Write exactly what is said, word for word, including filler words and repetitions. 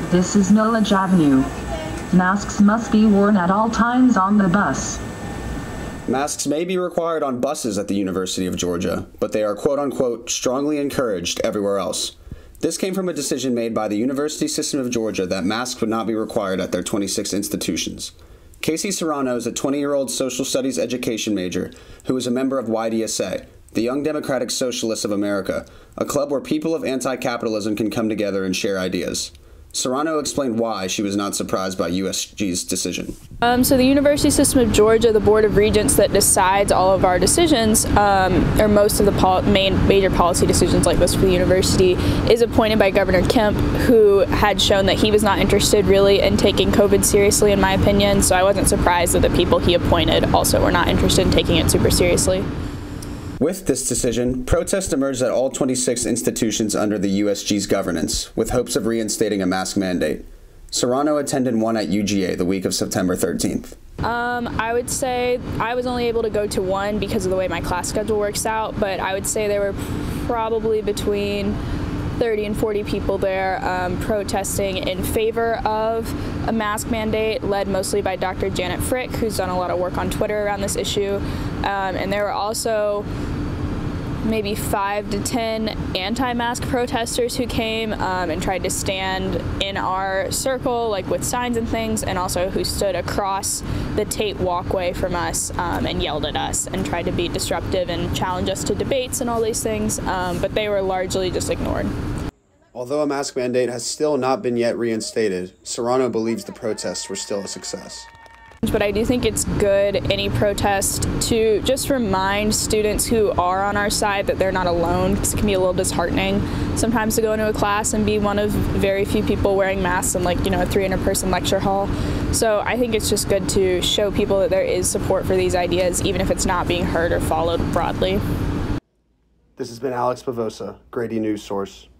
This is Knowledge Avenue. Masks must be worn at all times on the bus. Masks may be required on buses at the University of Georgia, but they are quote-unquote strongly encouraged everywhere else. This came from a decision made by the University System of Georgia that masks would not be required at their twenty-six institutions. Casey Serrano is a twenty-year-old social studies education major who is a member of Y D S A, the Young Democratic Socialists of America, a club where people of anti-capitalism can come together and share ideas. Serrano explained why she was not surprised by U S G's decision. Um, so the University System of Georgia, the Board of Regents that decides all of our decisions, um, or most of the pol main major policy decisions like this for the university, is appointed by Governor Kemp, who had shown that he was not interested really in taking COVID seriously, in my opinion. So I wasn't surprised that the people he appointed also were not interested in taking it super seriously. With this decision, protests emerged at all twenty-six institutions under the U S G's governance, with hopes of reinstating a mask mandate. Serrano attended one at U G A the week of September thirteenth. Um, I would say I was only able to go to one because of the way my class schedule works out, but I would say there were probably between thirty and forty people there um, protesting in favor of a mask mandate, led mostly by Doctor Janet Frick, who's done a lot of work on Twitter around this issue. Um, and there were also maybe five to ten anti-mask protesters who came um, and tried to stand in our circle, like with signs and things, and also who stood across the Tate walkway from us um, and yelled at us and tried to be disruptive and challenge us to debates and all these things, um, but they were largely just ignored. Although a mask mandate has still not been yet reinstated, Serrano believes the protests were still a success. But I do think it's good, any protest, to just remind students who are on our side that they're not alone, because it can be a little disheartening sometimes to go into a class and be one of very few people wearing masks in, like, you know, a three hundred person lecture hall. So I think it's just good to show people that there is support for these ideas, even if it's not being heard or followed broadly. This has been Alex Pavosa, Grady News Source.